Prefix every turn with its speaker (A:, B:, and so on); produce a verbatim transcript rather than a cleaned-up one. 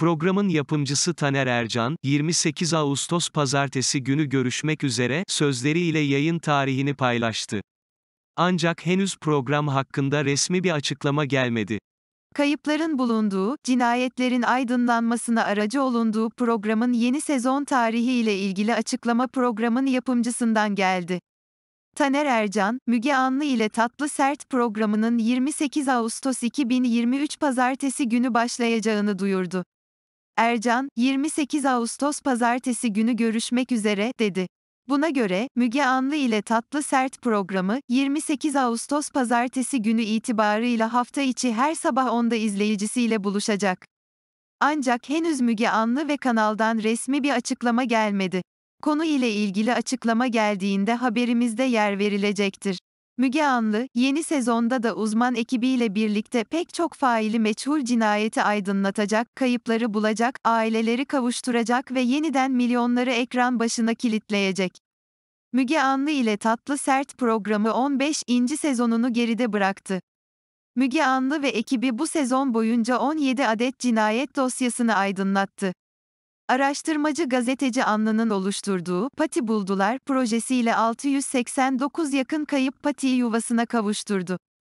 A: Programın yapımcısı Taner Ercan, yirmi sekiz Ağustos Pazartesi günü görüşmek üzere, sözleriyle yayın tarihini paylaştı. Ancak henüz program hakkında resmi bir açıklama gelmedi.
B: Kayıpların bulunduğu, cinayetlerin aydınlanmasına aracı olunduğu programın yeni sezon tarihi ile ilgili açıklama programın yapımcısından geldi. Taner Ercan, Müge Anlı ile Tatlı Sert programının yirmi sekiz Ağustos iki bin yirmi üç Pazartesi günü başlayacağını duyurdu. Ercan, yirmi sekiz Ağustos Pazartesi günü görüşmek üzere, dedi. Buna göre, Müge Anlı ile Tatlı Sert programı, yirmi sekiz Ağustos Pazartesi günü itibarıyla hafta içi her sabah onda izleyicisiyle buluşacak. Ancak henüz Müge Anlı ve kanaldan resmi bir açıklama gelmedi. Konu ile ilgili açıklama geldiğinde haberimizde yer verilecektir. Müge Anlı, yeni sezonda da uzman ekibiyle birlikte pek çok faili meçhul cinayeti aydınlatacak, kayıpları bulacak, aileleri kavuşturacak ve yeniden milyonları ekran başına kilitleyecek. Müge Anlı ile Tatlı Sert programı on beşinci sezonunu geride bıraktı. Müge Anlı ve ekibi bu sezon boyunca on yedi adet cinayet dosyasını aydınlattı. Araştırmacı gazeteci Anlı'nın oluşturduğu Pati Buldular projesiyle altı yüz seksen dokuz yakın kayıp patiyi yuvasına kavuşturdu.